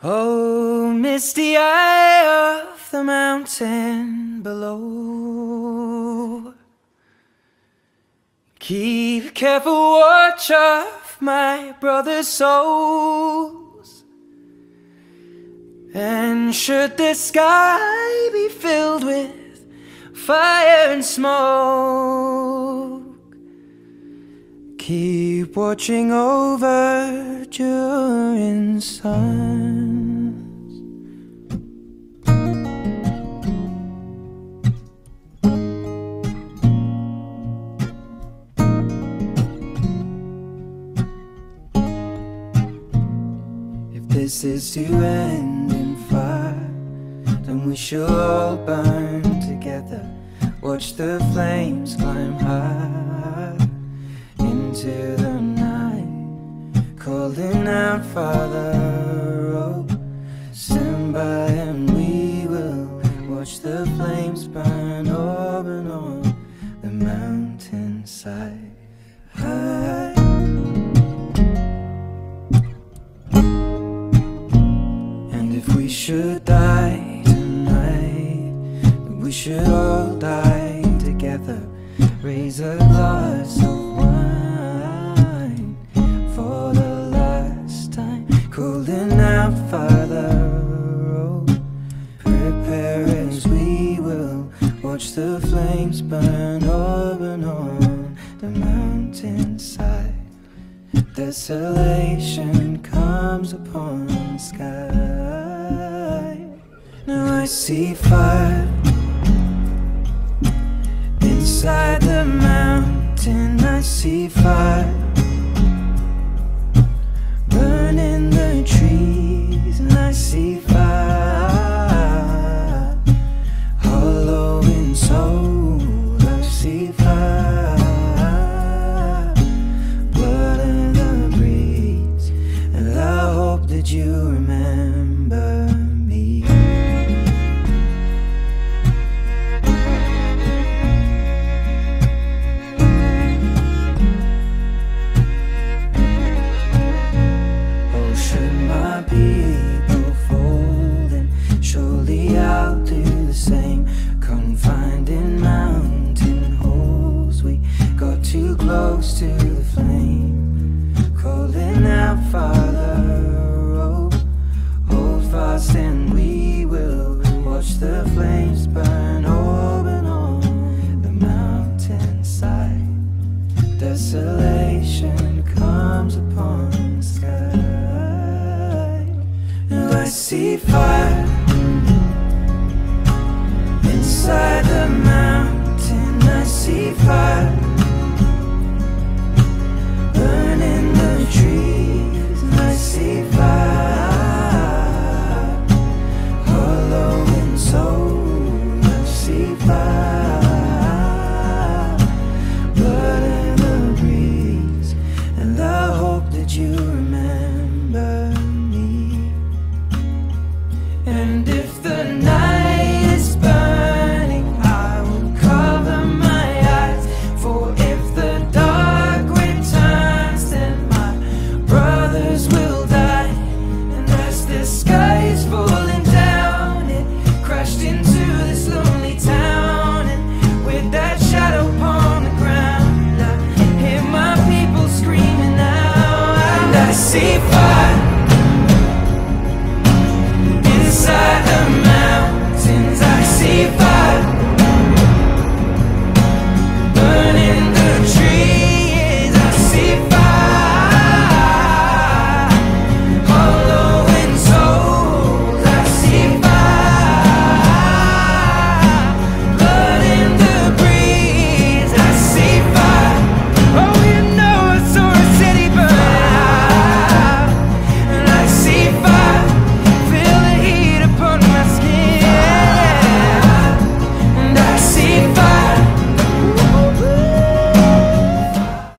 Oh, misty eye of the mountain below, keep careful watch of my brother's souls. And should the sky be filled with fire and smoke, keep watching over during suns. If this is to end in fire, then we shall all burn together. Watch the flames climb high into the night, calling out, Father, oh, stand by and we will watch the flames burn over and on the mountainside. And if we should die tonight, then we should all die together. Raise a glass of wine for the last time, calling out, Father, oh, prepare as we will watch the flames burn over and on the mountainside. Desolation comes upon the sky. Now I see fire inside the mountain. I see fire burning the trees, and I see fire hollow in soul. I see fire, blood in the breeze, and I hope that you remember me. People folding, surely I'll do the same. Confined in mountain holes, we got too close to the flame, calling out, Father, oh, hold fast and we will watch the flames burn over and on the mountainside. Desolation comes upon the sky. I see fire inside the mountain. I see fire